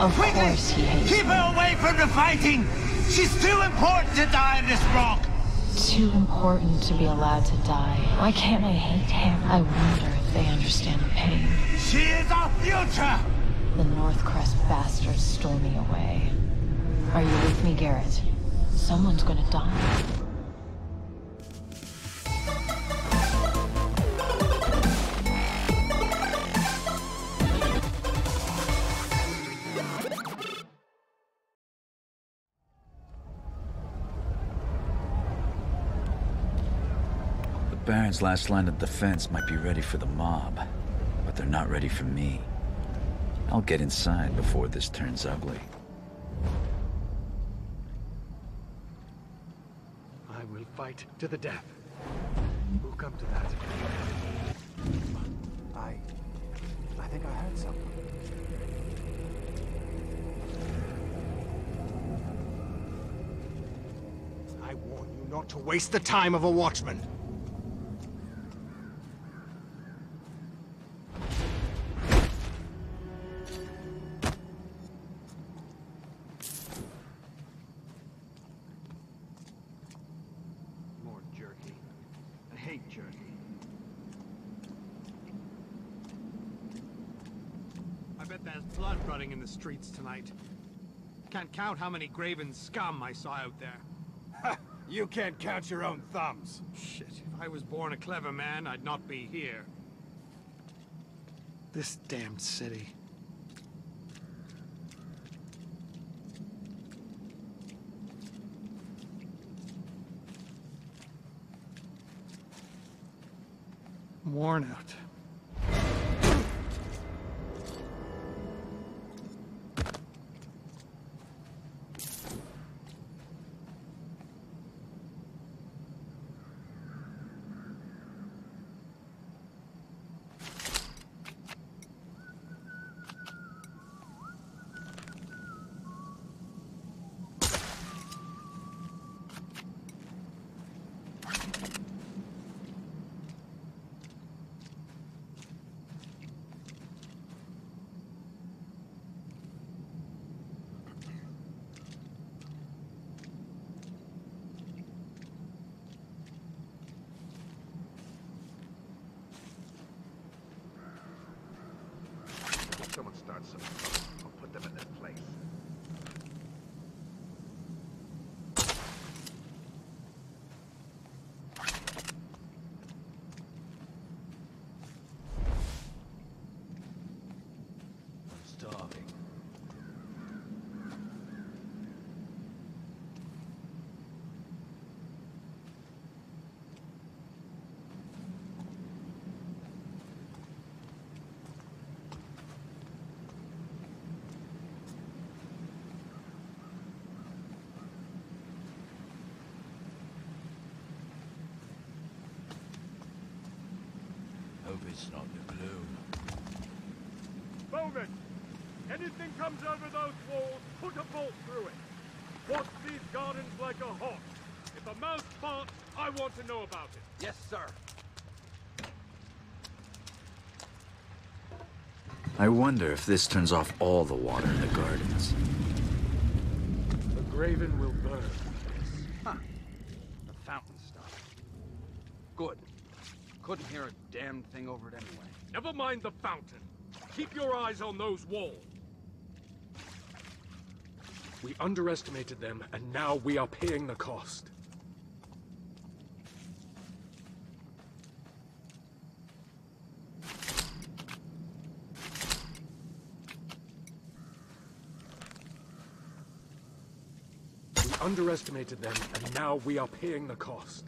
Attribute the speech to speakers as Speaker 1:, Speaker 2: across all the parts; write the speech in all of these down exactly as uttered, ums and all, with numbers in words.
Speaker 1: Of
Speaker 2: Quickly!
Speaker 1: course he hates
Speaker 2: Keep
Speaker 1: me.
Speaker 2: her away from the fighting! She's too important to die on this rock!
Speaker 1: Too important to be allowed to die. Why can't I hate him? I wonder if they understand the pain.
Speaker 2: She is our future!
Speaker 1: The Northcrest bastards stole me away. Are you with me, Garrett? Someone's gonna die.
Speaker 3: The Baron's last line of defense might be ready for the mob, but they're not ready for me. I'll get inside before this turns ugly.
Speaker 4: I will fight to the death. We'll come to that.
Speaker 5: I... I think I heard something.
Speaker 4: I warn you not to waste the time of a watchman. More jerky. I hate jerky.
Speaker 6: I bet there's blood running in the streets tonight. Can't count how many graven scum I saw out there.
Speaker 4: Ha! You can't count your own thumbs.
Speaker 6: Shit, if I was born a clever man, I'd not be here. This damned city. I'm worn out.
Speaker 4: Someone starts some trouble. I'll put them in their place. I'm starving.
Speaker 3: Hope it's not the gloom.
Speaker 7: Bowman! Anything comes over those walls, put a bolt through it. Watch these gardens like a hawk. If a mouse farts, I want to know about it.
Speaker 4: Yes, sir.
Speaker 3: I wonder if this turns off all the water in the gardens.
Speaker 4: The graven will burn. Huh. The fountain stuff. Good. Couldn't hear a damn thing over it anyway.
Speaker 7: Never mind the fountain. Keep your eyes on those walls. We underestimated them, and now we are paying the cost. We underestimated them, and now we are paying the cost.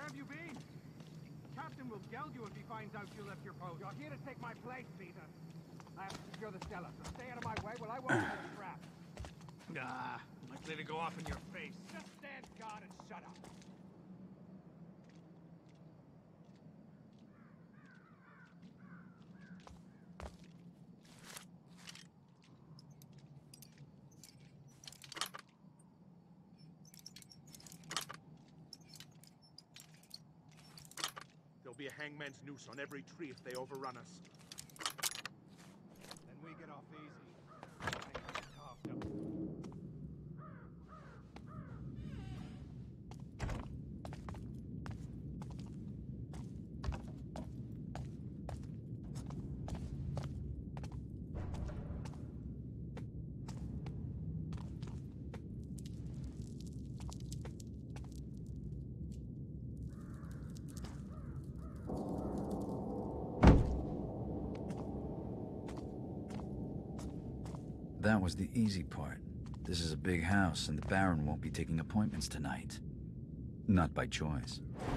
Speaker 6: Where have you been? Captain will geld you if he finds out you left your post.
Speaker 5: You're here to take my place, Peter. I have to secure the cellar, so stay out of my way while I won't be a trap.
Speaker 6: Ah, likely to go off in your face.
Speaker 5: Just stand guard and shut up.
Speaker 7: There'll be a hangman's noose on every tree if they overrun us.
Speaker 5: Then we get off easy. I think I'm carved up.
Speaker 3: That was the easy part. This is a big house, and the Baron won't be taking appointments tonight. Not by choice.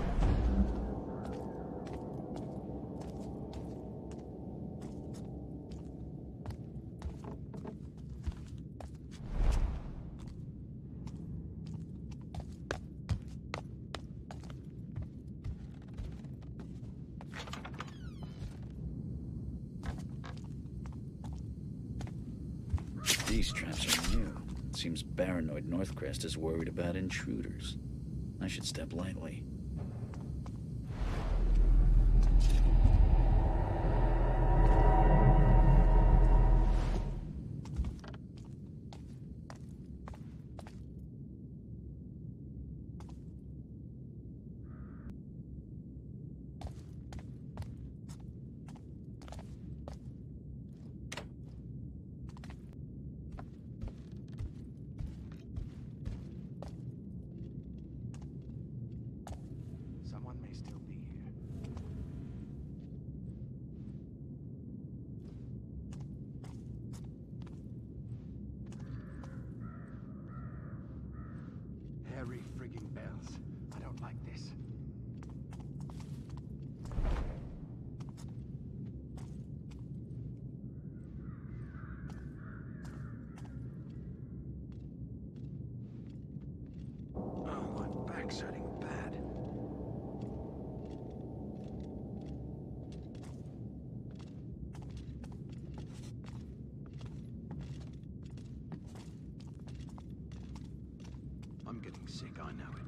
Speaker 3: These traps are new. Seems paranoid Northcrest is worried about intruders. I should step lightly.
Speaker 5: Someone may still be here. Harry frigging bells. I don't like this.
Speaker 3: Oh, my back's hurting bad. I'm getting sick, I know it.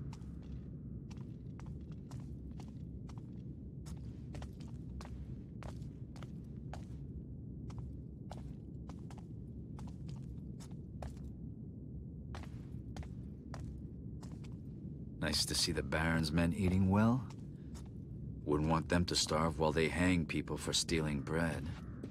Speaker 3: Nice to see the Baron's men eating well. Wouldn't want them to starve while they hang people for stealing bread.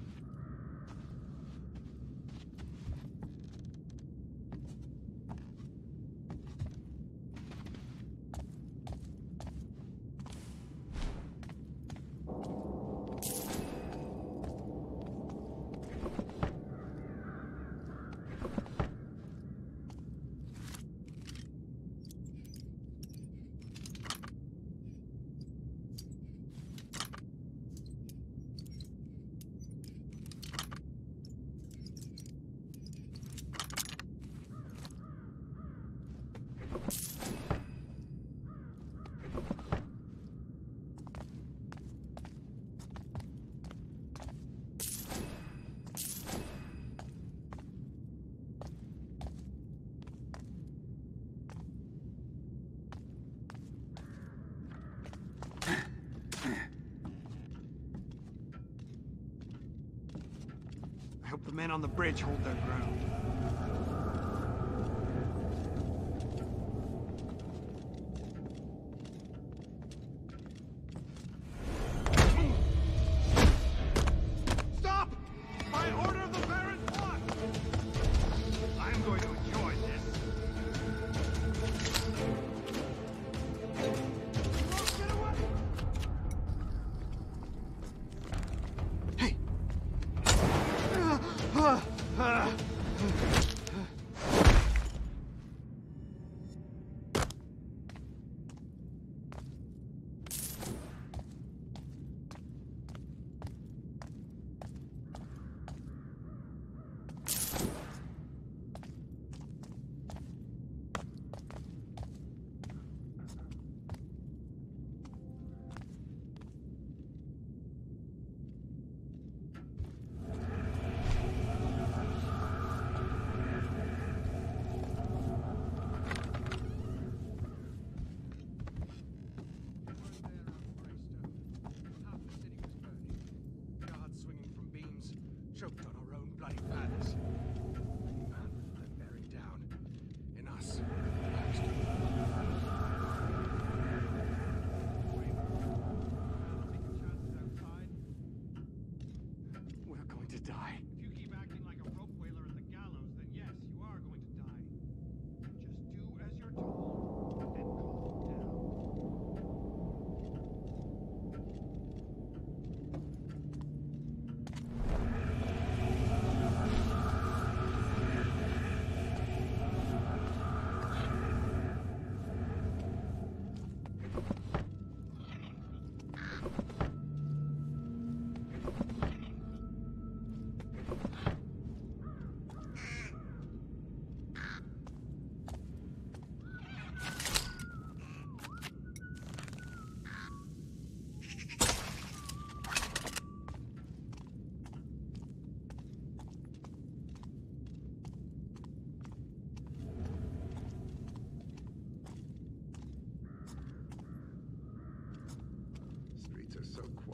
Speaker 6: I hope the men on the bridge hold their ground. Stop! By order of the Baron's watch! I'm going to enjoy this. Don't get away! Hey!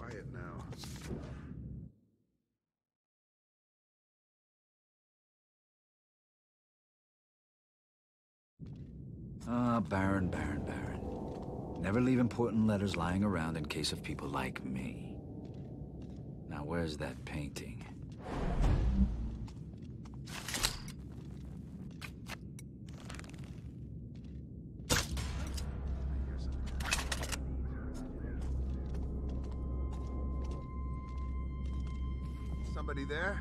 Speaker 8: quiet now.
Speaker 3: Ah, Baron, Baron, Baron. Never leave important letters lying around in case of people like me. Now, where's that painting?
Speaker 8: Somebody there?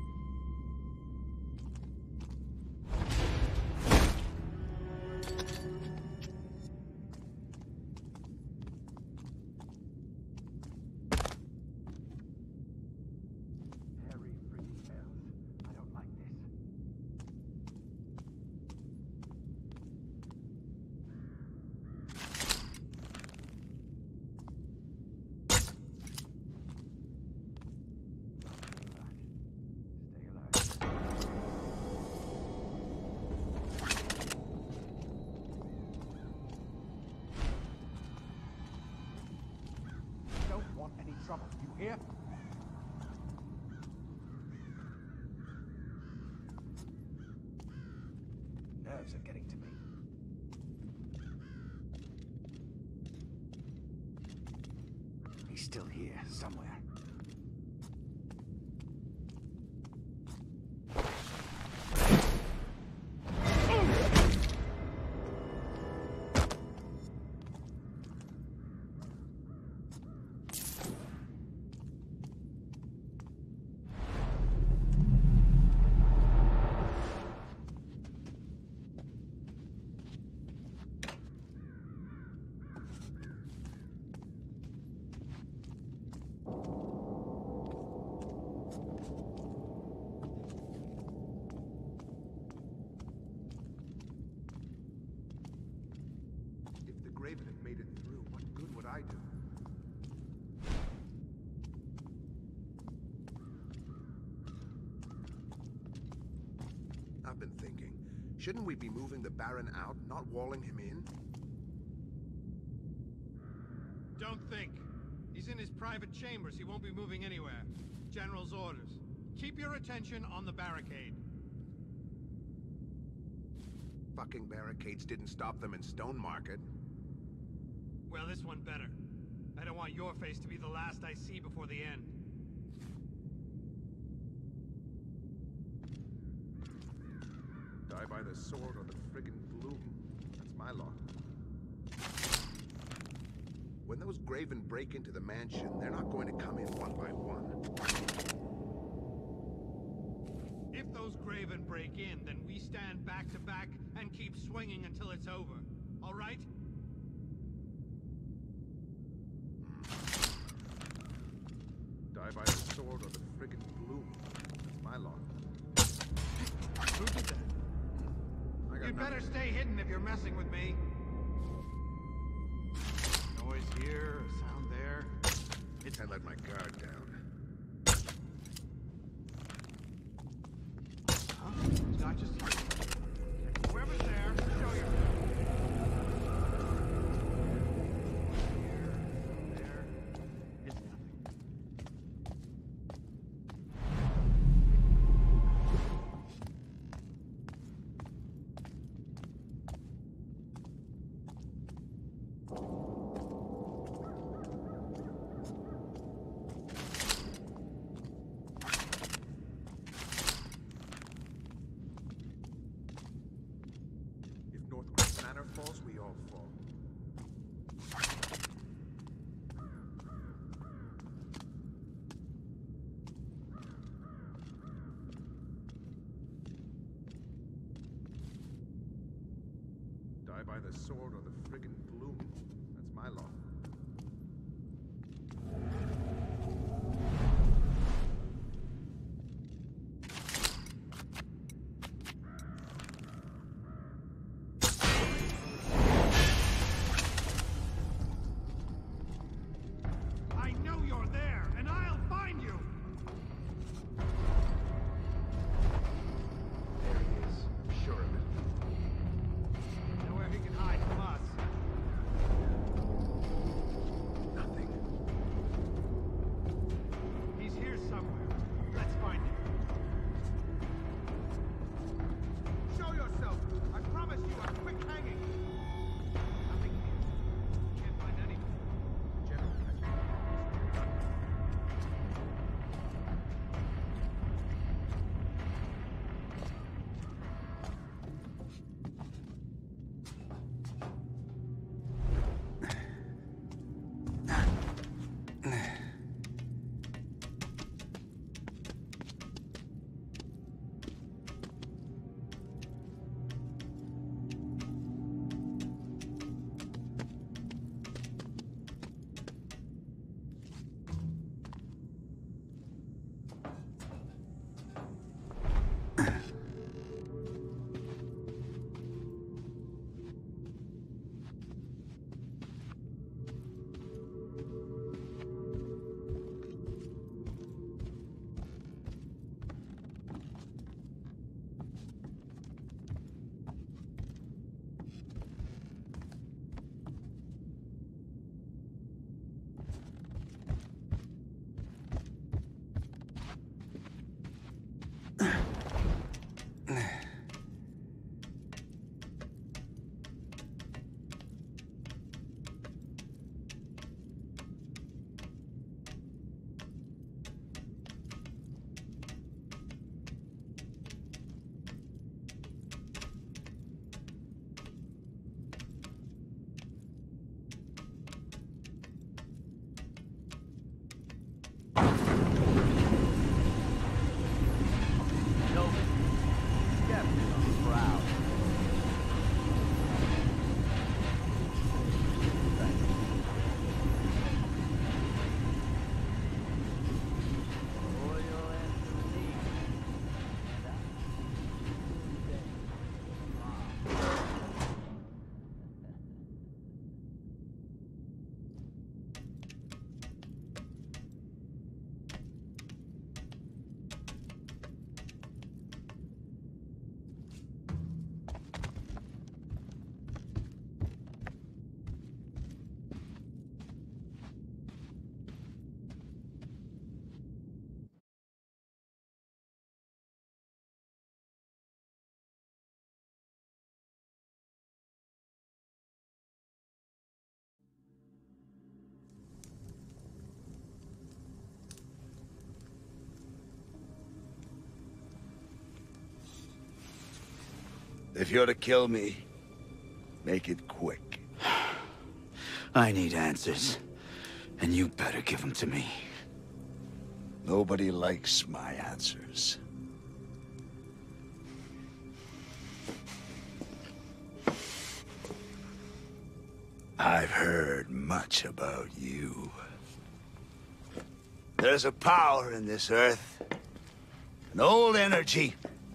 Speaker 5: Harry freaking hells. I don't like this. Stay alert. Don't want any trouble, you hear? Nerves are getting to me. He's still here, somewhere.
Speaker 8: If the Graven had made it through, what good would I do? I've been thinking, shouldn't we be moving the Baron out, not walling him in?
Speaker 6: Don't think. He's in his private chambers. He won't be moving anywhere. General's orders. Keep your attention on the barricade.
Speaker 8: Fucking barricades didn't stop them in Stone Market.
Speaker 6: Well, this one better. I don't want your face to be the last I see before the end.
Speaker 8: Die by the sword or the friggin' gloom. That's my law. When those Graven break into the mansion, they're not going to come in one by one.
Speaker 6: If those Graven break in, then we stand back to back and keep swinging until it's over. All right?
Speaker 8: Die by the sword or the friggin' gloom. That's my law.
Speaker 6: Who did that?
Speaker 8: I got
Speaker 6: You'd
Speaker 8: nothing.
Speaker 6: better stay hidden if you're messing with me. Noise here, a sound there. It's
Speaker 8: I let my guard down.
Speaker 6: Huh? It's not just you. Whoever's there, show yourself. Here, there. It's nothing.
Speaker 8: If Northcross Manor falls, we all fall. Die by the sword or the friggin' gloom. That's my law.
Speaker 6: I know you're there, and I'll find you!
Speaker 8: There he is. I'm sure of it.
Speaker 6: Nowhere he can hide from us.
Speaker 2: If you're to kill me, make it quick.
Speaker 3: I need answers, and you better give them to me.
Speaker 2: Nobody likes my answers. I've heard much about you. There's a power in this earth. An old energy.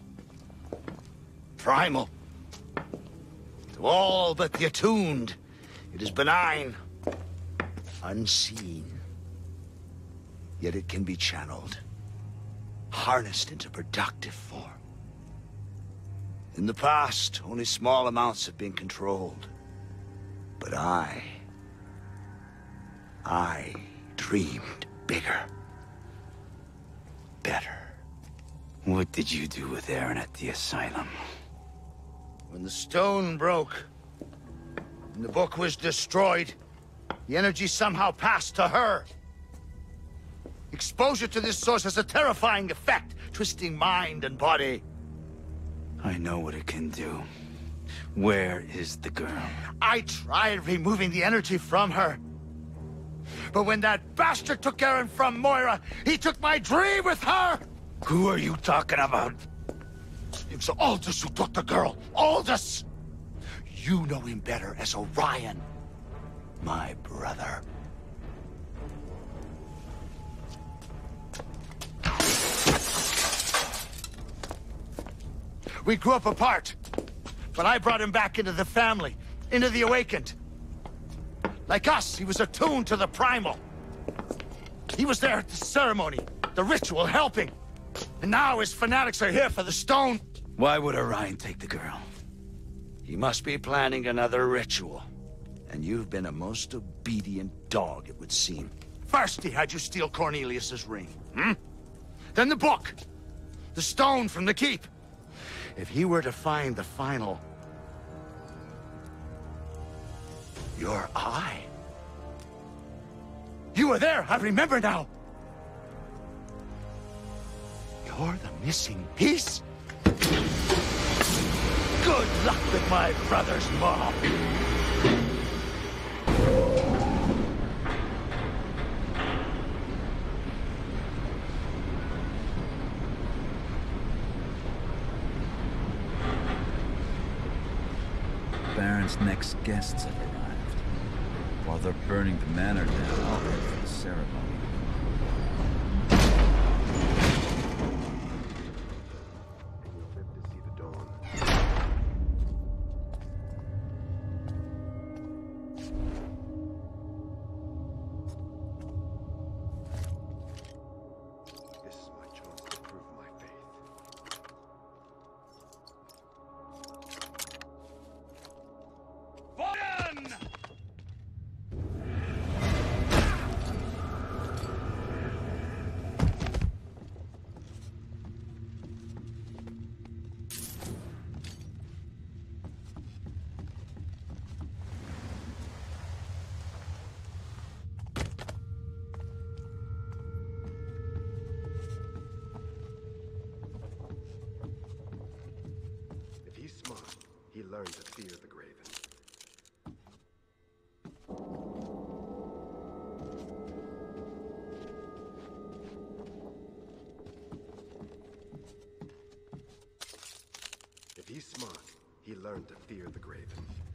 Speaker 2: Primal. To all but the attuned, it is benign. Unseen. Yet it can be channeled. Harnessed into productive form. In the past, only small amounts have been controlled. But I... I dreamed bigger. Better.
Speaker 3: What did you do with Aaron at the asylum?
Speaker 2: When the stone broke, and the book was destroyed, the energy somehow passed to her. Exposure to this source has a terrifying effect, twisting mind and body.
Speaker 3: I know what it can do. Where is the girl?
Speaker 2: I tried removing the energy from her. But when that bastard took Aaron from Moira, he took my dream with her!
Speaker 3: Who are you talking about?
Speaker 2: It was Aldous who took the girl. Aldous! You know him better as Orion. My brother. We grew up apart. But I brought him back into the family, into the Awakened. Like us, he was attuned to the primal. He was there at the ceremony, the ritual, helping. And now his fanatics are here for the stone.
Speaker 3: Why would Orion take the girl?
Speaker 2: He must be planning another ritual. And you've been a most obedient dog, it would seem. First he had you steal Cornelius's ring, hmm? Then the book. The stone from the keep. If he were to find the final... your eye. You were there, I remember now. You're the missing piece? Good luck with my brother's mom.
Speaker 3: Baron's next guests have arrived. While they're burning the manor down, I'll head for the ceremony.
Speaker 8: And you'll live to see the dawn. This is my chance to prove my faith.
Speaker 7: Orion!
Speaker 8: If he's smart, he learned to fear the Graven. If he's smart, he learned to fear the Graven.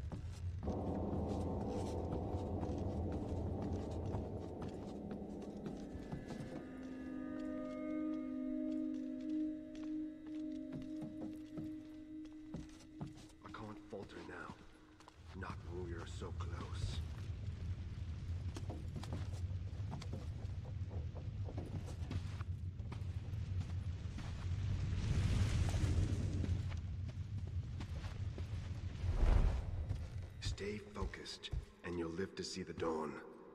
Speaker 8: I can't falter now. Not when we are so close. Stay focused, and you'll live to see the dawn.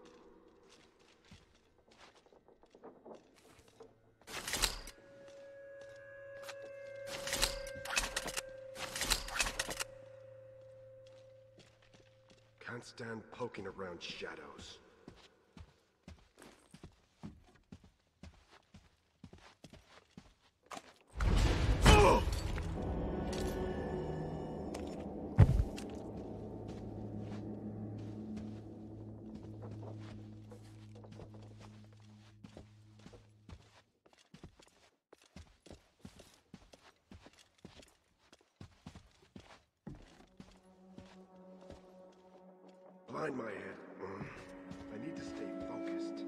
Speaker 8: Can't stand poking around shadows. behind my head. I need to stay focused.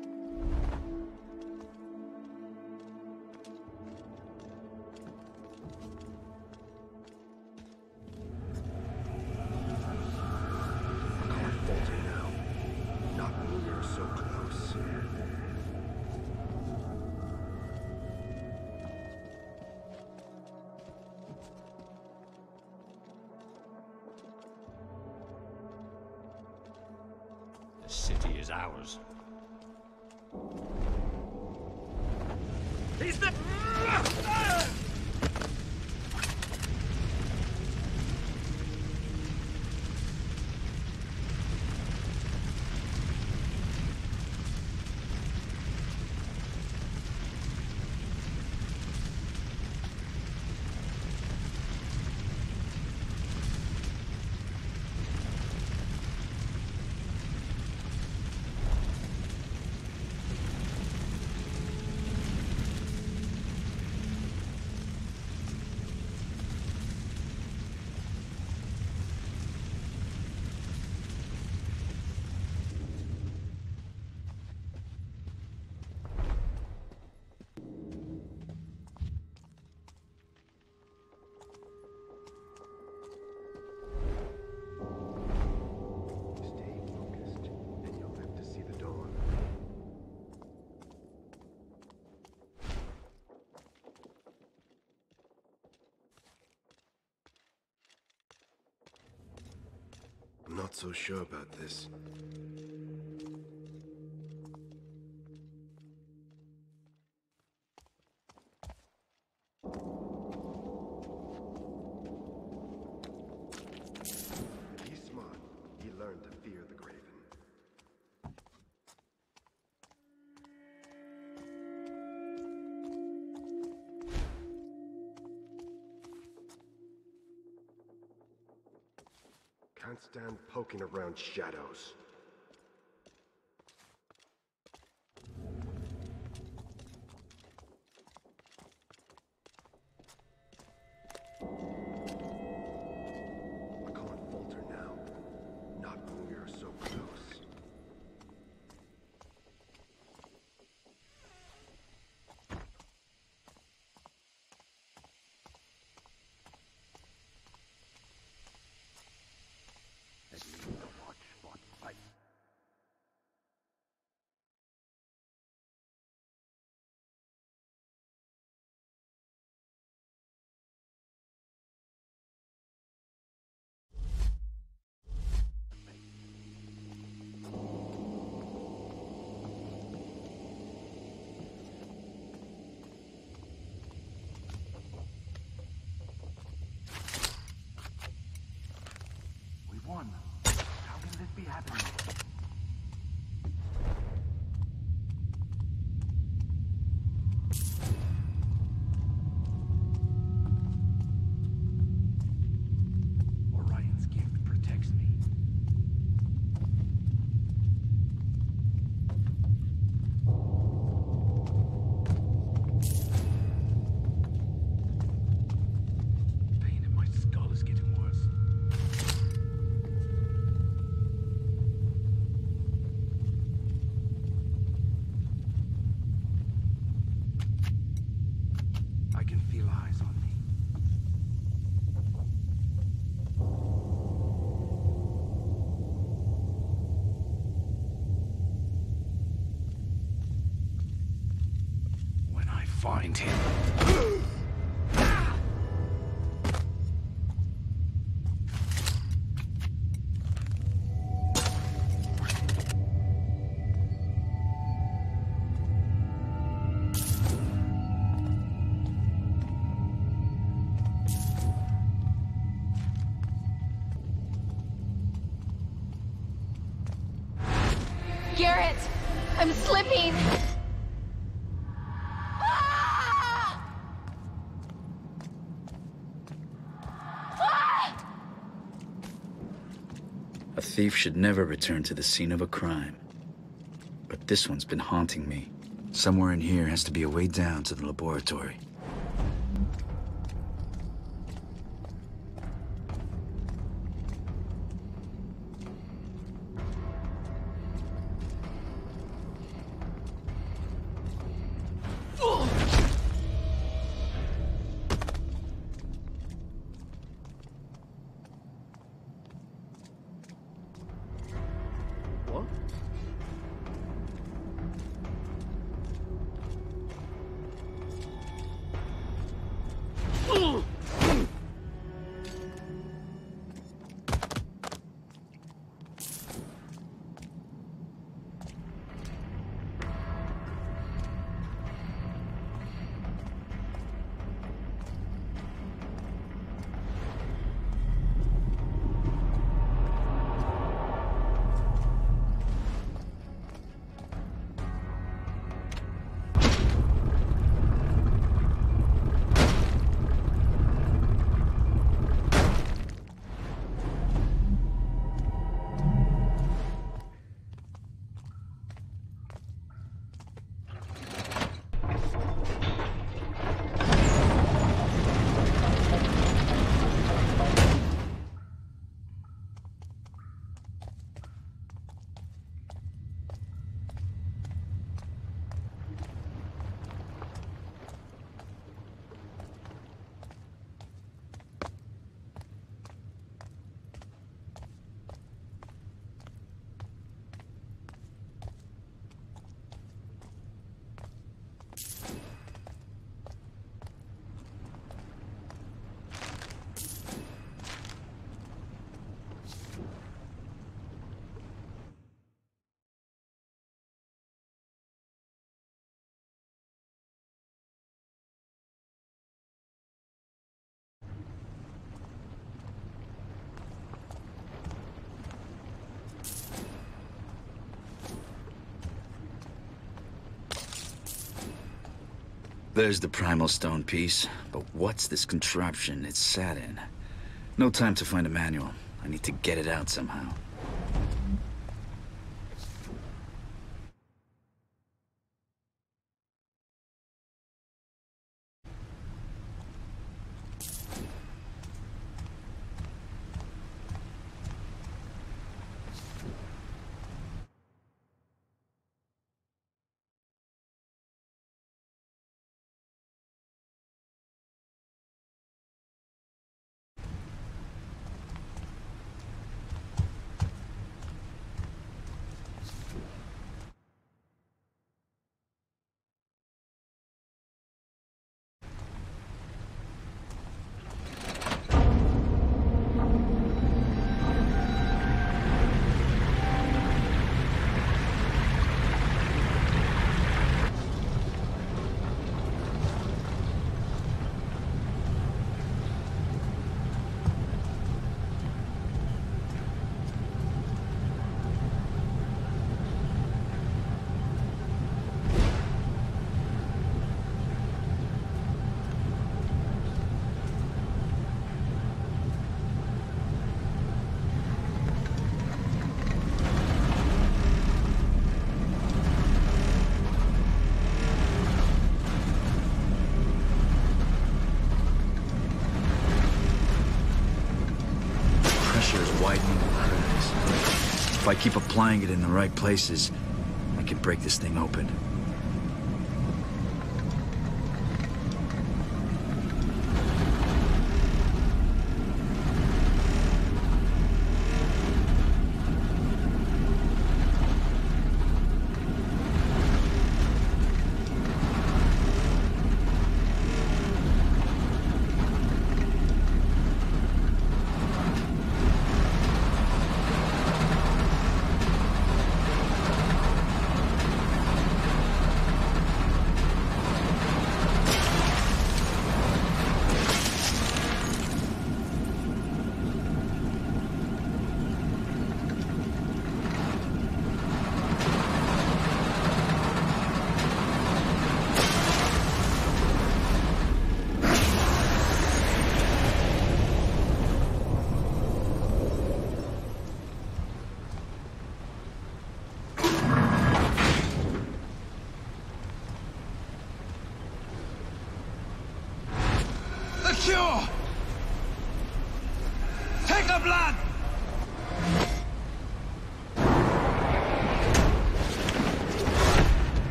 Speaker 8: I can't falter now. Not when we are so close.
Speaker 2: The city is ours.
Speaker 7: He's the...
Speaker 8: I'm not so sure about this. He's smart. He learned to fear the Graven. Can't stand poking around shadows. I can't falter now. Not when we are so close.
Speaker 9: One. How can this be happening? Orion's gift protects me. Pain in my skull is getting worse.
Speaker 2: Find him.
Speaker 1: Garrett! I'm slipping!
Speaker 3: A thief should never return to the scene of a crime. But this one's been haunting me. Somewhere in here has to be a way down to the laboratory.
Speaker 8: Huh?
Speaker 3: There's the primal stone piece, but what's this contraption it's sat in? No time to find a manual. I need to get it out somehow. Widening the cracks. If I keep applying it in the right places, I can break this thing open.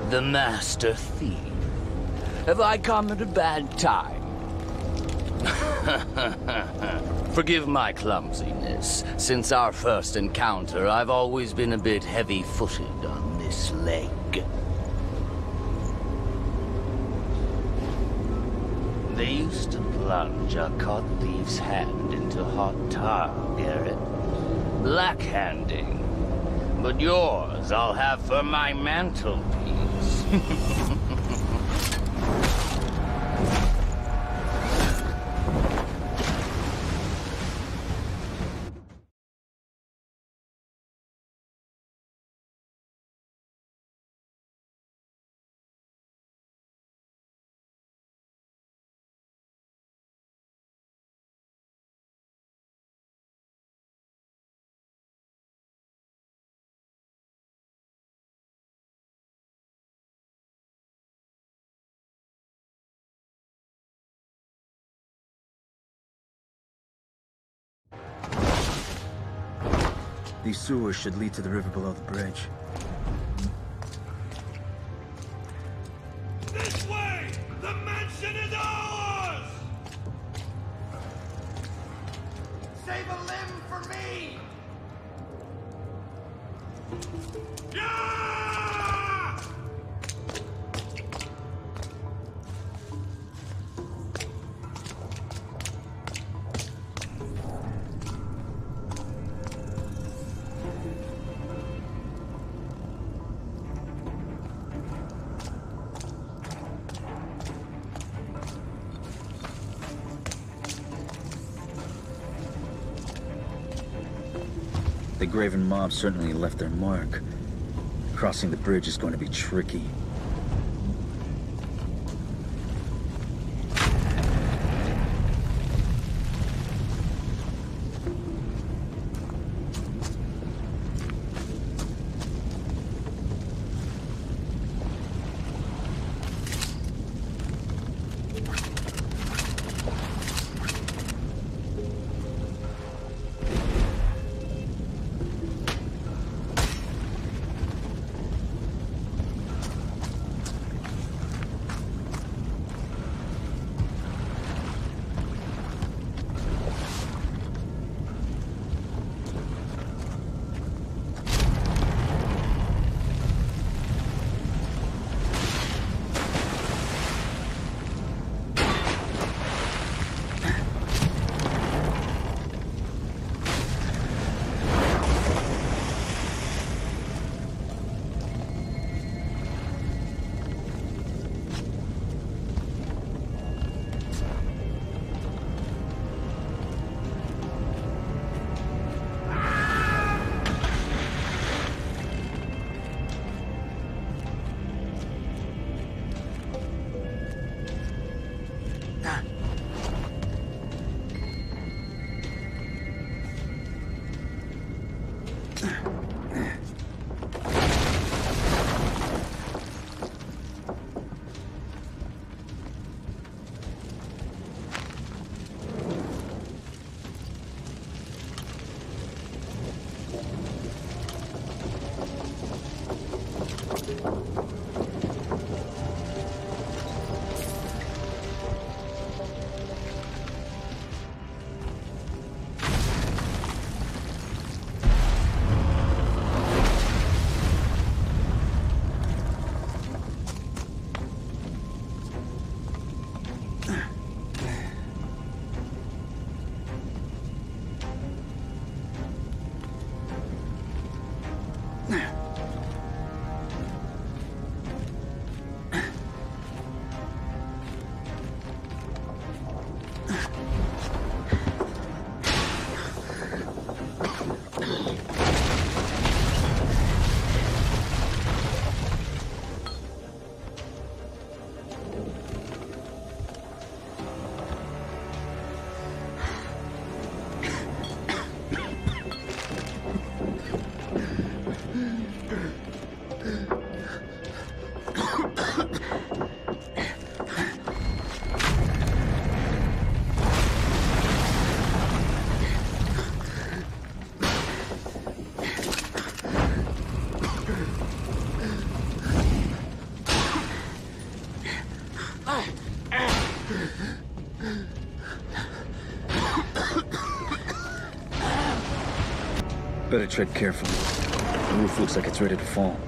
Speaker 10: the master thief. Have I come at a bad time? Forgive my clumsiness. Since our first encounter, I've always been a bit heavy-footed on this leg. They used to plunge a caught thief's hand into hot tar, Garrett. Black-handing. But yours I'll have for my mantelpiece.
Speaker 3: These sewers should lead to the river below the bridge.
Speaker 7: This way! The mansion is ours!
Speaker 2: Save a limb for me!
Speaker 7: Yeah!
Speaker 3: The Graven mob certainly left their mark. Crossing the bridge is going to be tricky. Better tread carefully. The roof looks like it's ready to fall.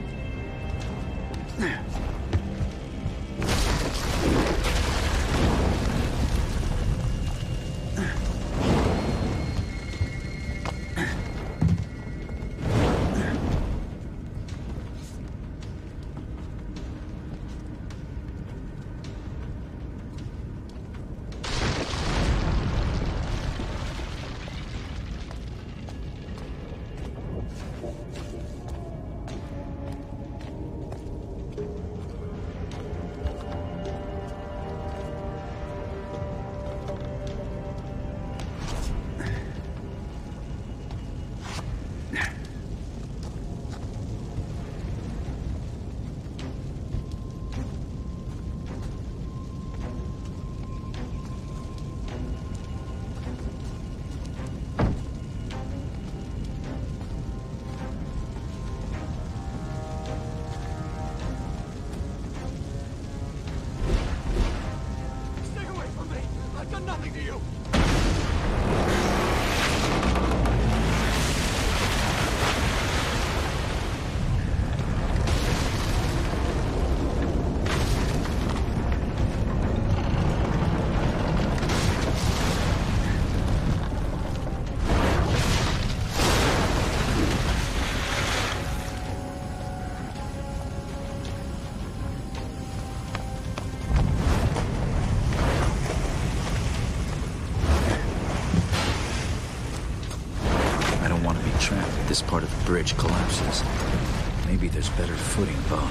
Speaker 3: This part of the bridge collapses. Maybe there's better footing above.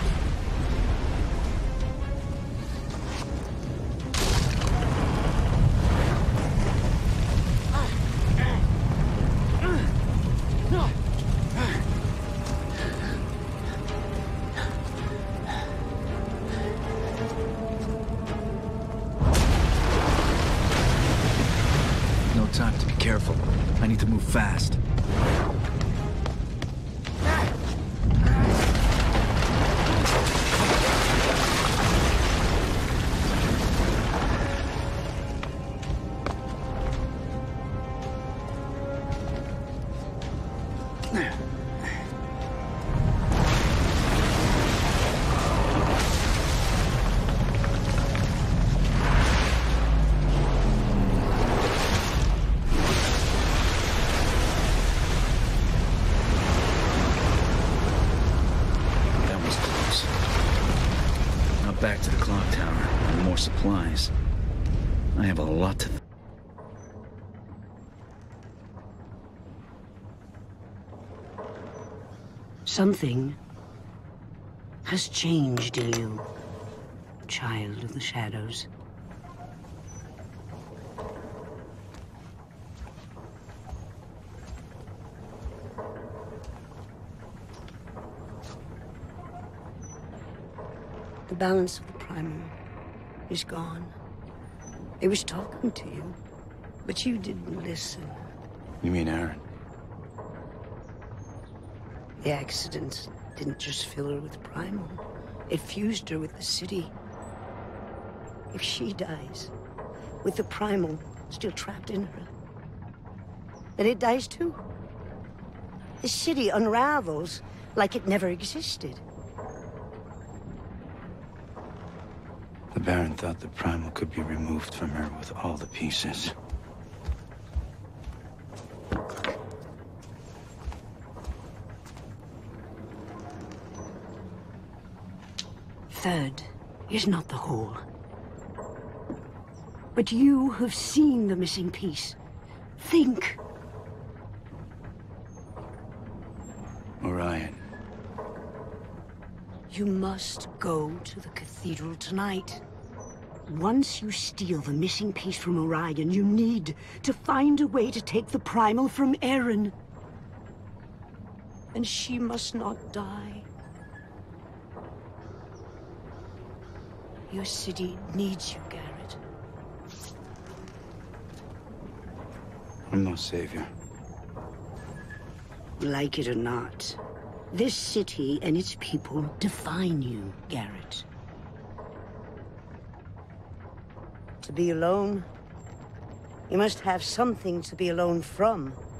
Speaker 3: No time to be careful. I need to move fast. Back to the clock tower and more supplies. I have a lot to...
Speaker 11: Something has changed in you, child of the shadows. The balance of the primal is gone. It was talking to you, but you didn't listen.
Speaker 3: You mean Aaron?
Speaker 11: The accident didn't just fill her with primal. It fused her with the city. If she dies, with the primal still trapped in her, then it dies too. The city unravels like it never existed.
Speaker 3: The Baron thought the primal could be removed from her with all the pieces.
Speaker 11: Third is not the whole. But you have seen the missing piece. Think.
Speaker 3: Orion.
Speaker 11: You must go to the cathedral tonight. Once you steal the missing piece from Orion, you need to find a way to take the primal from Erin. And she must not die. Your city needs you, Garrett.
Speaker 3: I'm no savior.
Speaker 11: Like it or not, this city and its people define you, Garrett. To be alone, you must have something to be alone from.